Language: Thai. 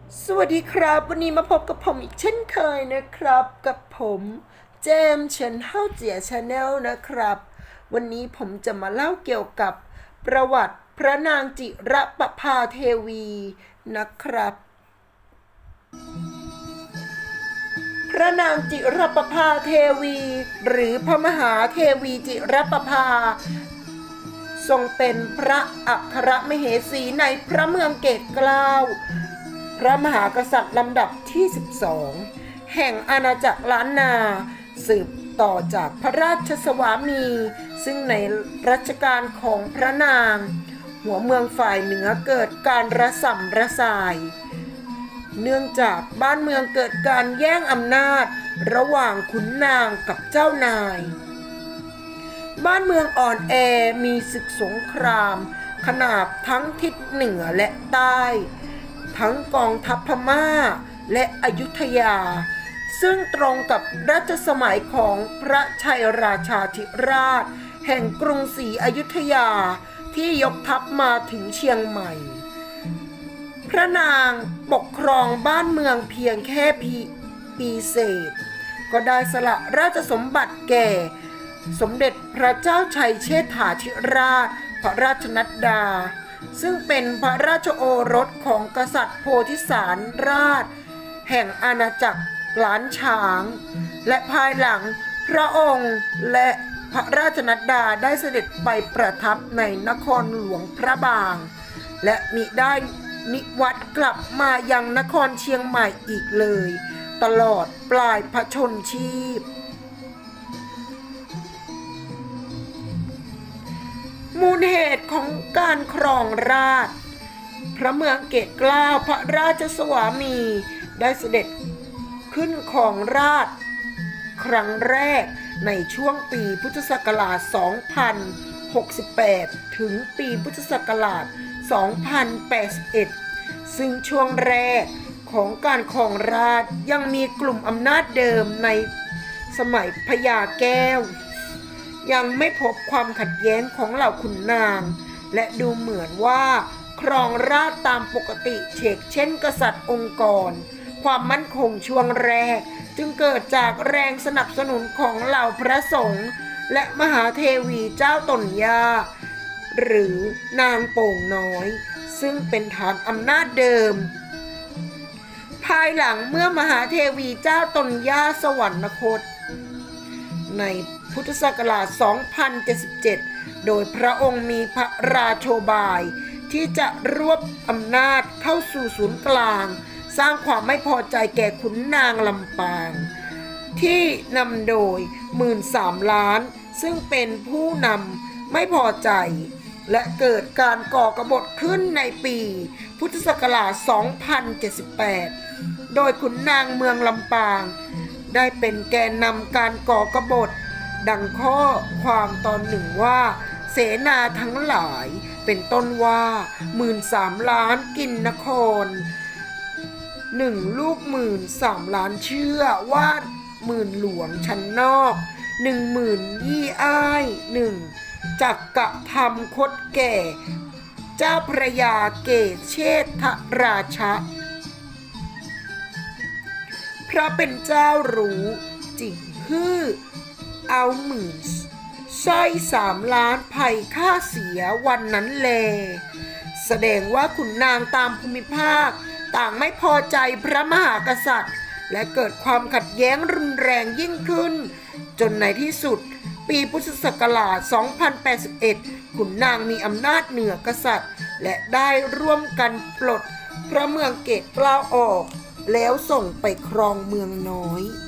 สวัสดีครับวันนี้มาพบกับผมอีกเช่นเคยนะครับกับผมเจมส์เฉินเฮาเจียชาแนลนะครับวันนี้ผมจะมาเล่าเกี่ยวกับประวัติพระนางจิรประภาเทวีนะครับพระนางจิรประภาเทวีหรือพระมหาเทวีจิรประภาทรงเป็นพระอัครมเหสีในพระเมืองเกตเกล้าพระมหากษัตริย์ลำดับที่ 12แห่งอาณาจักรล้านนาสืบต่อจากพระราชสวามีซึ่งในรัชกาลของพระนางหัวเมืองฝ่ายเหนือเกิดการระส่ำระสายเนื่องจากบ้านเมืองเกิดการแย่งอำนาจระหว่างขุนนางกับเจ้านายบ้านเมืองอ่อนแอมีศึกสงครามขนาบทั้งทิศเหนือและใต้ทั้งกองทัพพม่าและอยุธยาซึ่งตรงกับรัชสมัยของพระชัยราชาธิราชแห่งกรุงศรีอยุธยาที่ยกทัพมาถึงเชียงใหม่พระนางปกครองบ้านเมืองเพียงแค่ปีเศษก็ได้สละราชสมบัติแก่สมเด็จพระเจ้าชัยเชษฐาธิราชพระราชนัดดาซึ่งเป็นพระราชโอรสของกษัตริย์โพธิสารราชแห่งอาณาจักรล้านช้างและภายหลังพระองค์และพระราชนัดดาได้เสด็จไปประทับในนครหลวงพระบางและมิได้นิวัตกลับมายังนครเชียงใหม่อีกเลยตลอดปลายพระชนชีพมูลเหตุของการครองราชย์พระเมืองเกตเกล้าพระราชสวามีได้เสด็จขึ้นครองราชย์ครั้งแรกในช่วงปีพุทธศักราช 2068 ถึงปีพุทธศักราช 2081 ซึ่งช่วงแรกของการครองราชย์ยังมีกลุ่มอำนาจเดิมในสมัยพญาแก้วยังไม่พบความขัดแย้งของเหล่าขุนนางและดูเหมือนว่าครองราชย์ตามปกติเช่นกษัตริย์องค์กรความมั่นคงช่วงแรกจึงเกิดจากแรงสนับสนุนของเหล่าพระสงฆ์และมหาเทวีเจ้าตนยาหรือนางโป่งน้อยซึ่งเป็นฐานอำนาจเดิมภายหลังเมื่อมหาเทวีเจ้าตนยาสวรรคตในพุทธศักราช 2077 โดยพระองค์มีพระราโชบายที่จะรวบอำนาจเข้าสู่ศูนย์กลางสร้างความไม่พอใจแก่ขุนนางลำปางที่นำโดย13,000 ล้านซึ่งเป็นผู้นำไม่พอใจและเกิดการก่อกบฏขึ้นในปีพุทธศักราช 2078 โดยขุนนางเมืองลำปางได้เป็นแกนนำการก่อกบฏดังข้อความตอนหนึ่งว่าเสนาทั้งหลายเป็นต้นว่า13,000 ล้านกินนครลูก13,000 ล้านเชื่อว่าหมื่นหลวงชั้นนอก10,000 ยี่อ้ายจักกะทำคดแก่เจ้าพระยาเกศเชษฐราชะพระเป็นเจ้ารู้จิงฮื้อเอาหมื่นสร้อย3 ล้านภัยค่าเสียวันนั้นแลแสดงว่าขุนนางตามภูมิภาคต่างไม่พอใจพระมหากษัตริย์และเกิดความขัดแย้งรุนแรงยิ่งขึ้นจนในที่สุดปีพุทธศักราช 2081 ขุนนางมีอำนาจเหนือกษัตริย์และได้ร่วมกันปลดพระเมืองเกตเกล้าออกแล้วส่งไปครองเมืองน้อย